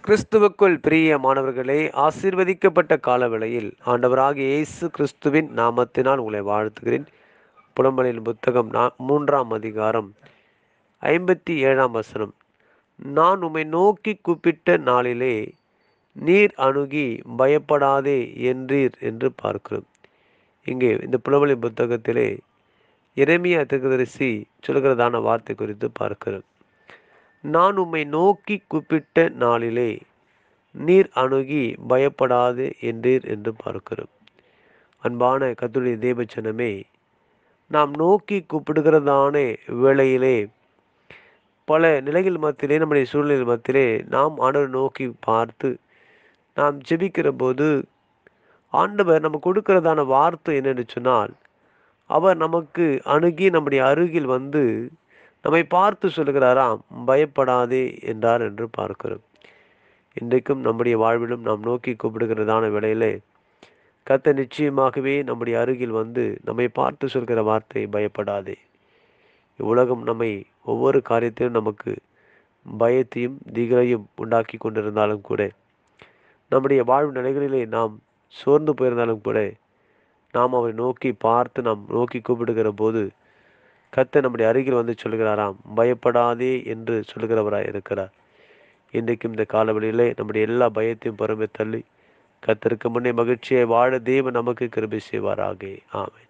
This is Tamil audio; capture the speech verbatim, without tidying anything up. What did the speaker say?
கிறிஸ்துவுக்குள் பிரியமானவர்களே, ஆசீர்வதிக்கப்பட்ட காலவேளையில் ஆண்டவராகிய இயேசு கிறிஸ்துவின் நாமத்தினால் உங்களை வாழ்த்துகிறேன். புலம்பலின் புத்தகம் நா மூன்றாம் அதிகாரம் ஐம்பத்தி ஏழாம் வசனம். நான் உம்மை நோக்கி கூப்பிட்ட நாளிலே நீர் அணுகி பயப்படாதே என்றீர் என்று பார்க்கிறோம். இங்கே இந்த புலம்பலின் புத்தகத்திலே எரேமியா தீர்க்கதரிசி சொல்கிறதான வார்த்தை குறித்து பார்க்கிறோம். நான் உம்மை நோக்கி கூப்பிட்ட நாளிலே நீர் அணுகி பயப்படாது என்றீர் என்று பார்க்கிறோம். அன்பான கர்த்தருடைய தேவச்சனமே, நாம் நோக்கி கூப்பிடுகிறதான வேளையிலே பல நிலைகள் மத்தியிலே, நம்முடைய சூழ்நிலை மத்தியிலே நாம் ஆண்டவரை நோக்கி பார்த்து நாம் ஜெபிக்கிற போது ஆண்டவர் நமக்கு கொடுக்கிறதான வார்த்தை என்னென்னு சொன்னால், அவர் நமக்கு அணுகி நம்முடைய அருகில் வந்து நம்மை பார்த்து சொல்லுகிறாராம், பயப்படாதே என்றார் என்று பார்க்கிறோம். இன்றைக்கும் நம்முடைய வாழ்விலும் நாம் நோக்கி கூப்பிடுகிறதான வேளையிலே கர்த்தர் நிச்சயமாகவே நம்முடைய அருகில் வந்து நம்மை பார்த்து சொல்கிற வார்த்தை, பயப்படாதே. உலகம் நம்மை ஒவ்வொரு காரியத்திலும் நமக்கு பயத்தையும் திகிலையும் உண்டாக்கி கொண்டிருந்தாலும் கூட, நம்முடைய வாழ்வு நிலைகளிலே நாம் சோர்ந்து போயிருந்தாலும் கூட, நாம் அவரை நோக்கி பார்த்து நாம் நோக்கி கூப்பிடுகிற போது கர்த்தர் நம்முடைய அருகில் வந்து சொல்கிறாராம், பயப்படாதே என்று சொல்கிறவராய் இருக்கிறார். இன்றைக்கும் இந்த காலவெளியிலே நம்முடைய எல்லா பயத்தையும் புறமே தள்ளி கர்த்தருக்கு முன்னே மகிழ்ச்சியை வாழ தேவன் நமக்கு கிருபை செய்வாராக. ஆமென்.